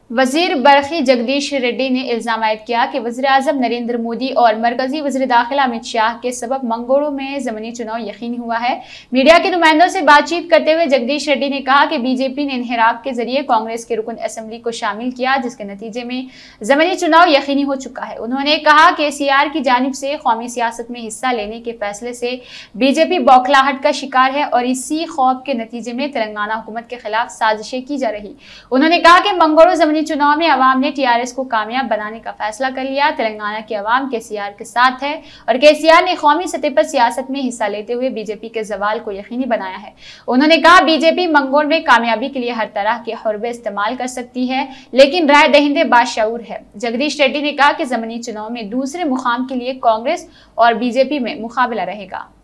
वजीर बरखी जगदीश रेड्डी ने इल्जाम आयद किया कि वज़ीर-ए-आज़म नरेंद्र मोदी और मरकजी वज़ीर दाखिला अमित शाह के सबब मंगोड़ों में ज़मीनी चुनाव यकीनी हुआ है। मीडिया के नुमाइंदों से बातचीत करते हुए जगदीश रेड्डी ने कहा कि बीजेपी ने इन्हिराब के जरिए कांग्रेस के रुकन असेंबली को शामिल किया, जिसके नतीजे में ज़मीनी चुनाव यकीनी हो चुका है। उन्होंने कहा कि केसीआर की जानिब से कौमी सियासत में हिस्सा लेने के फैसले से बीजेपी बौखलाहट का शिकार है और इसी खौफ के नतीजे में तेलंगाना हुकूमत के खिलाफ साजिशें की जा रही। उन्होंने कहा कि मंगोड़ों ज़मीनी चुनाव में अवाम ने टीआरएस को कामयाब बनाने का फैसला कर लिया। तेलंगाना की अवाम केसीआर के साथ है और केसीआर ने कौमी सतह पर सियासत में हिस्सा लेते हुए बीजेपी के जवाल को यकीनी बनाया है। उन्होंने कहा बीजेपी मंगोड़ में कामयाबी के लिए हर तरह के हरबे इस्तेमाल कर सकती है, लेकिन राय दहिंदे बाशऊर है। जगदीश रेड्डी ने कहा कि ज़मीनी चुनाव में दूसरे मुकाम के लिए कांग्रेस और बीजेपी में मुकाबला रहेगा।